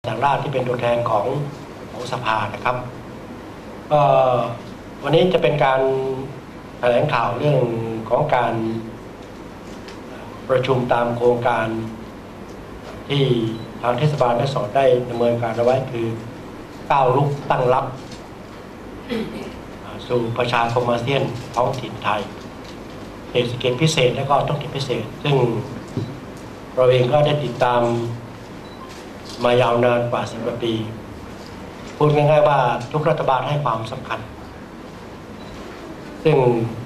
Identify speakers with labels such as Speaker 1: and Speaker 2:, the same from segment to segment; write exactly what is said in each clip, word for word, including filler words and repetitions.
Speaker 1: จากราชที่เป็นตัวแทนของของสภานะครับก็วันนี้จะเป็นการแถลงข่าวเรื่องของการประชุมตามโครงการที่ทางเทศบาลแม่สอดได้ดำเนินการเอาไว้คือก้าวลุกตั้งรับสู่ประชาคมอาเซียนท้องถิ่นไทยเศรษฐกิจพิเศษและก็ท้องถิ่นพิเศษซึ่งเราเองก็ได้ติดตามมายาวนานกว่าสิบกว่าปีพูดง่ายๆว่าทุกรัฐบาลให้ความสำคัญซึ่ง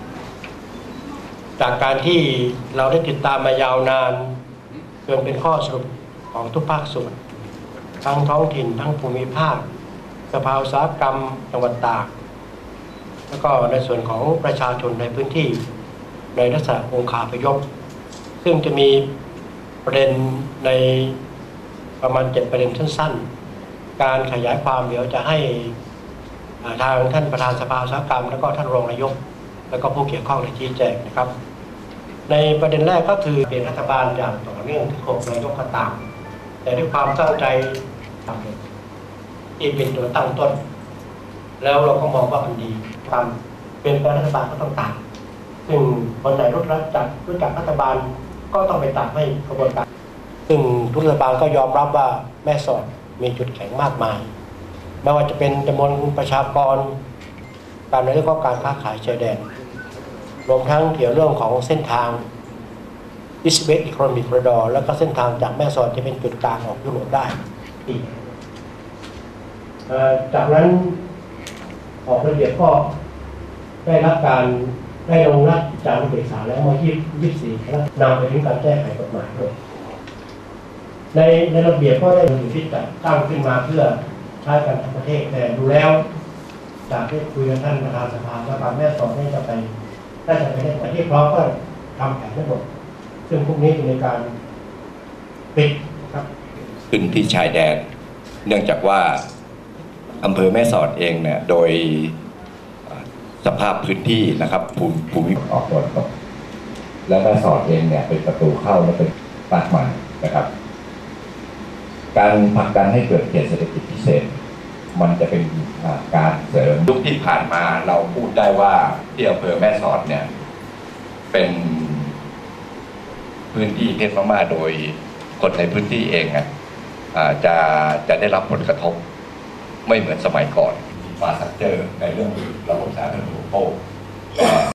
Speaker 1: จากการที่เราได้ติดตามมายาวนานจนเป็นข้อสรุปของทุกภาคส่วนทั้งท้องถิ่นทั้งภูมิภาคสภาอุตสาหกรรมจังหวัดตากแล้วก็ในส่วนของประชาชนในพื้นที่ในลักษณะองค์คาพยพซึ่งจะมีประเด็นในประมาณเจ็ดประเด็นสั้นๆการขยายความเดี๋ยวจะให้ทางท่านประธานสภาอุตสาหกรรมแล้วก็ท่านรองนายกแล้วก็ผู้เกี่ยวข้องในชี้แจงนะครับในประเด็นแรกก็คือเป็นรัฐบาลอย่างต่อเนื่องที่หกนายกก็ตามแต่ด้วยความตั้งใจที่เป็นตัวตั้งต้นแล้วเราก็มองว่ามันดีความเป็นรัฐบาลก็ต้องตามซึ่งคนไหนรู้จักรู้จักรัฐบาลก็ต้องไปตามให้กระบวนการซึ่งทุกรัฐบาลก็ยอมรับว่าแม่สอดมีจุดแข็งมากมายไม่ว่าจะเป็นจำนวนประชากรการในเรื่องของการค้าขายชายแดนรวมทั้งเกี่ยวเรื่องของเส้นทาง East West Economic Corridor แล้วก็เส้นทางจากแม่สอดจะเป็นจุดกลางออกยุโรปได้จากนั้นออกระเบียบก็ได้รับการได้ลงนัดจากอุปสาแล้วเมื่อยี่สิบสี่แล้วนำไปถึงการแก้ไขกฎหมายด้วยในในระเบียบก็ได้อยู่ที่จัดตั้งขึ้นมาเพื่อใช้กันทั้งประเทศแต่ดูแล้วจากที่คุยกับท่านประธานสภาและการแม่สอนให้จะไปถ้าจะไปในประเทศพร้อมก็ทำแผนทั้งหมดซึ่งพวกนี้จะมีการปิดครับ
Speaker 2: ขึ้นที่ชายแดนเนื่องจากว่าอำเภอแม่สอดเองเนี่ยโดยสภาพพื้นที่นะครับภูมิภูมิออกตะวันตกและแม่สอดเองเนี่ยเป็นประตูเข้าและเป็นปากมันนะครับการผลักดันให้เกิดเขตเศรษฐกิจพิเศษมันจะเป็นการเสริมยุคที่ผ่านมาเราพูดได้ว่าที่อำเภอแม่สอดเนี่ยเป็นพื้นที่เพชรมาโดยคนในพื้นที่เองอ่ะจะจะได้รับผลกระทบไม่เหมือนสมัยก่อนอินฟราสตรัคเจอร์ในเรื่องระบบสาธารณูปโภค